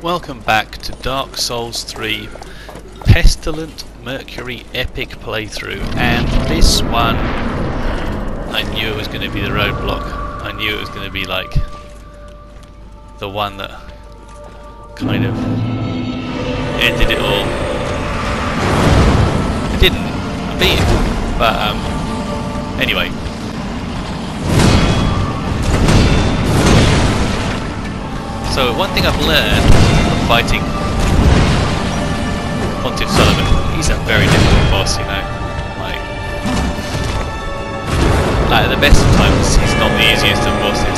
Welcome back to Dark Souls 3 Pestilent Mercury Epic Playthrough, and this one I knew it was going to be the roadblock. I knew it was going to be like the one that kind of ended it all. It didn't, I beat it, but anyway. So one thing I've learned from fighting Pontiff Sulyvahn, he's a very difficult boss, you know. Like at the best of times, he's not the easiest of bosses.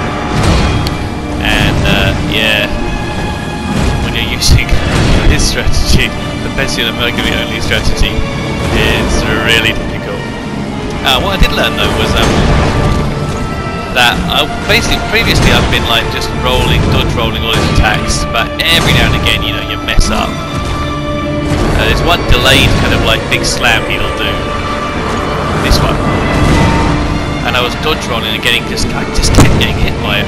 Yeah, when you're using his strategy, the Pestilent Mercury only strategy, is really difficult. What I did learn though was that basically previously I've been like just dodge rolling all his attacks, but every now and again, you know, you mess up. There's one delayed kind of like big slam he'll do. This one, and I was dodge rolling and I just kept getting hit by it.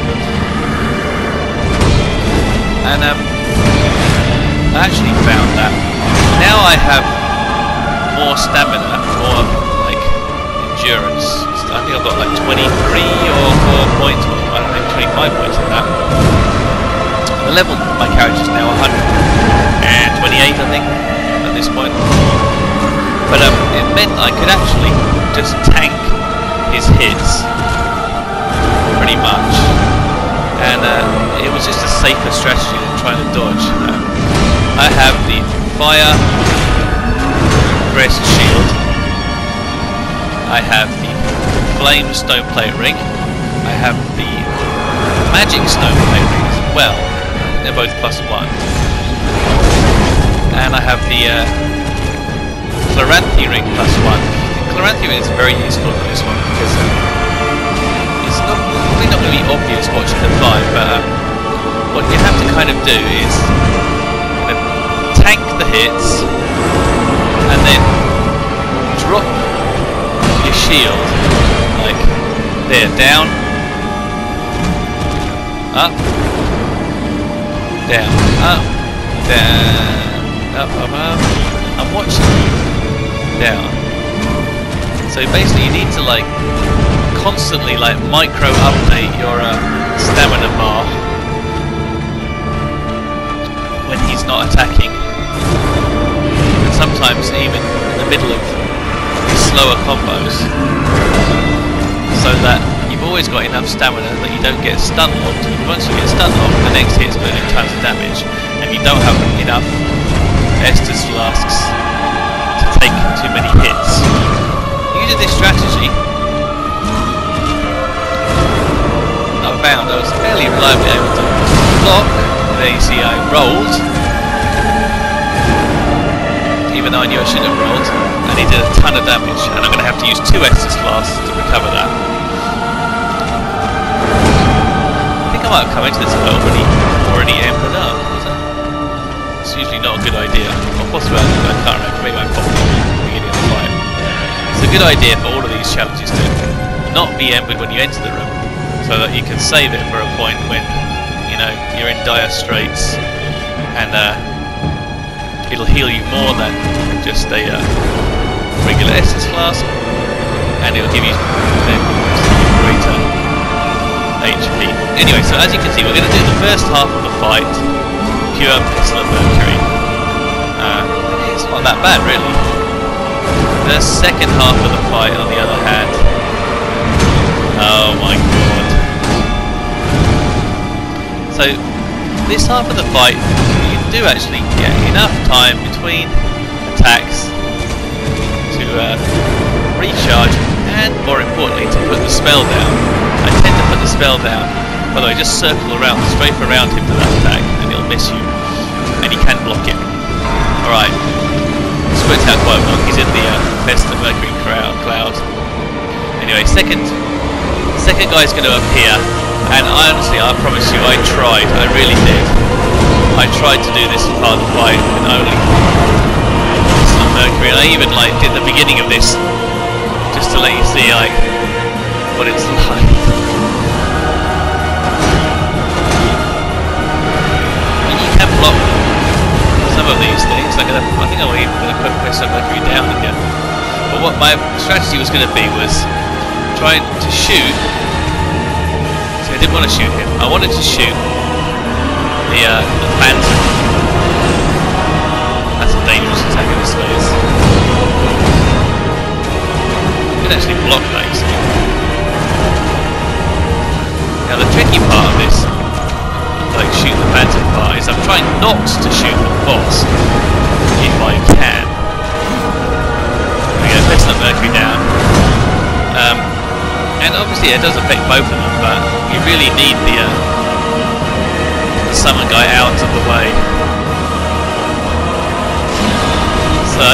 And I actually found that now I have more stamina, more like endurance. I think I've got like 23 or more points, or I don't know, 25 points in that. The level of my character is now 128, I think, at this point. But it meant I could actually just tank his hits pretty much, and it was just a safer strategy than trying to dodge. I have the fire crest shield. I have the flame stone plate ring. I have the magic stone plate ring as well. They're both +1. And I have the Claranthe ring +1. The Claranthe ring is very useful for this one because it's probably not going to be obvious watching the fight, but what you have to kind of do is kind of tank the hits and then drop your shield. Like, there, down, up, down, up, down, up, up, up, and watch down. So basically you need to like constantly like micro update your stamina bar when he's not attacking, and sometimes even in the middle of slower combos, so that you've always got enough stamina that you don't get stun locked. Once you get stun locked, the next hit is going to do tons of damage, and you don't have enough Estus flasks to take too many hits. Using this strategy, I found I was fairly reliably able to block. There you see I rolled, even though I knew I shouldn't have rolled, and he did a ton of damage, and I'm going to have to use 2 Estus flasks to recover that. I think I might have come into this fight already embered up, was it? It's usually not a good idea, or possibly I can't remember, maybe I popped it at the beginning of the fight. It's a good idea for all of these challenges to not be embered when you enter the room, so that you can save it for a point when, you know, you're in dire straits, and it'll heal you more than just a regular Estus flask, and it'll give you greater HP. Anyway, so as you can see, we're going to do the first half of the fight, pure Pestilent Mercury. It's not that bad, really. The second half of the fight, on the other hand, oh my god. So, this half of the fight, you do actually get enough time between attacks to recharge, and more importantly to put the spell down. I tend to put the spell down, by the way, just circle around, strafe around him for that attack, and he'll miss you, and he can block it. Alright, it's worked out quite well. He's in the Pestilent Mercury cloud. Anyway, second guy's going to appear, and honestly, I promise you, I tried, I really did. I tried to do this as part of the fight with only Pestilent Mercury, and I even like did the beginning of this just to let you see like what it's like. You can block some of these things. I think I'm even going to put Pestilent Mercury down again. But what my strategy was going to be was trying to shoot. See, I didn't want to shoot him. I wanted to shoot the Phantom. That's a dangerous attack in this phase. I could actually block that, you see. Now the tricky part of this, like shoot the Phantom part, is I'm trying not to shoot the boss if I can. We go Pestilent Mercury down. And obviously it does affect both of them, but you really need the summon guy out of the way. So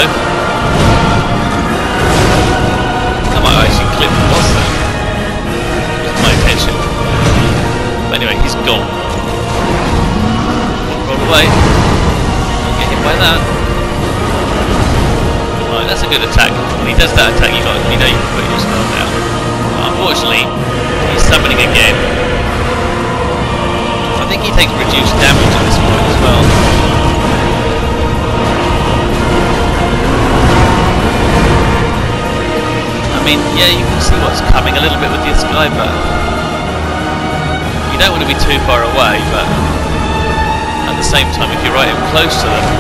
I might actually clip the boss then. With my attention. But anyway, he's gone. Roll away. Don't get hit by that. Right, that's a good attack. When he does that attack, you know you can put your spell down. Unfortunately, he's summoning again. I think he takes reduced damage at this point as well. I mean, yeah, you can see what's coming a little bit with this guy, but you don't want to be too far away, but at the same time, if you're right close to them,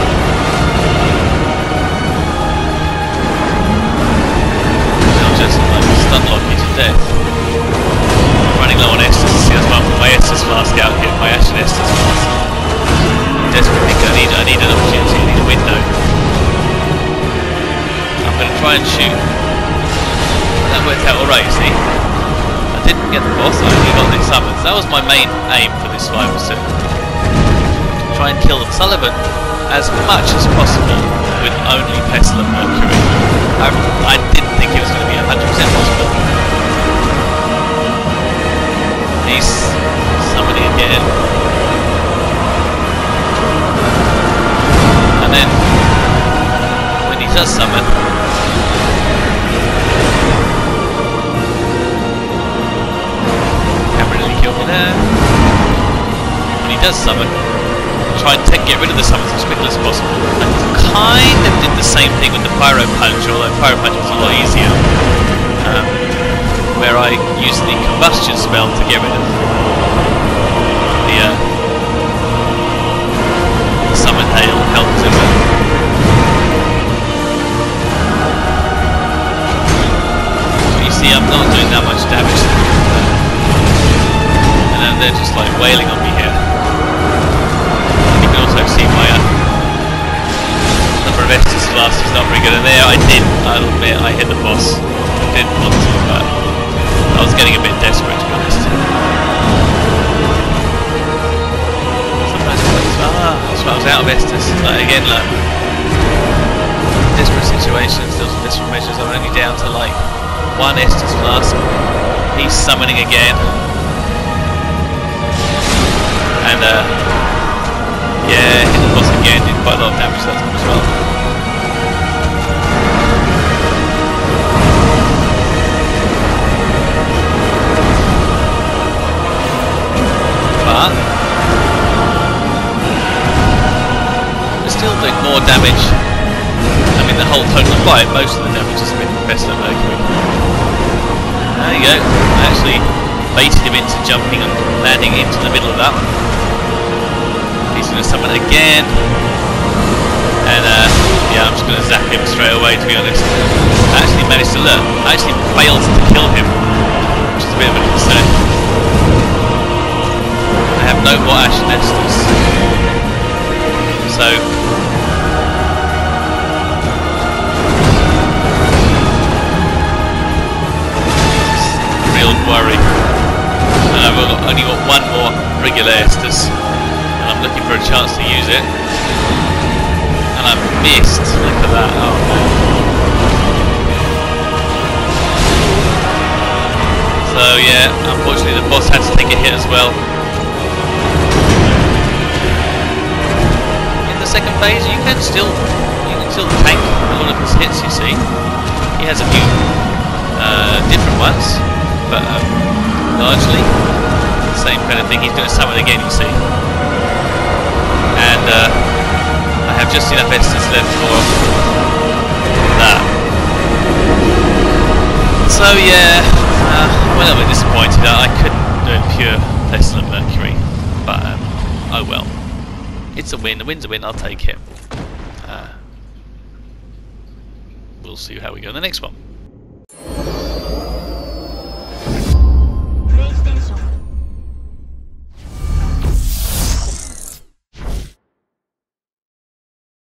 they'll just stun lock you to death. I'm running low on Estus. See, that's why I put my Estus flask out here, my Ashen Estus flask. Desperately, I need an opportunity, I need a window. I'm going to try and shoot. That worked out alright, you see. I didn't get the boss, I only got the summons. That was my main aim for this fight, was to try and kill Sulyvahn as much as possible with only Pestilent Mercury. I didn't think it was going to be 100% possible. He's summoning again. And then, when he does summon, can't really kill me there. When he does summon, try and get rid of the summons as quickly as possible. I kind of did the same thing with the Pyro Punch, although Pyro Punch was a lot easier, where I used the Combustion spell to get rid of the Summon Hail helped him. But you see, I'm not doing that much damage, and then they're just like wailing on me here. You can also see my number of Estus blasts is not very good, and there I'll admit, I hit the boss. I didn't want to, but I was getting a bit desperate, to be honest. Sometimes that's why I was out of Estus. Like, again, like, desperate situations, those desperate measures, I'm only down to like one Estus flask. He's summoning again. And yeah, hit the boss again, did quite a lot of damage that time as well. But we're still doing more damage. I mean, the whole total fight, most of the damage has been Pestilent Mercury. There you go. I actually baited him into jumping and landing into the middle of that one. He's going to summon again, and yeah, I'm just going to zap him straight away, to be honest. I actually managed to look. I actually failed to kill him, which is a bit of a concern. I have no more Ashen Estus, so real worry. And I've only got one more regular Estus. I'm looking for a chance to use it, and I've missed. Look at that! Oh man! So yeah, unfortunately the boss had to take a hit as well. In the second phase, you can still tank a lot of his hits. You see, he has a few different ones, but largely the same kind of thing. He's going to summon again. You see. and I have just enough essence left for that. So yeah, I'm a little bit disappointed. I couldn't do a pure Pestilent Mercury, but oh well. It's a win. A win's a win. I'll take it. We'll see how we go in the next one.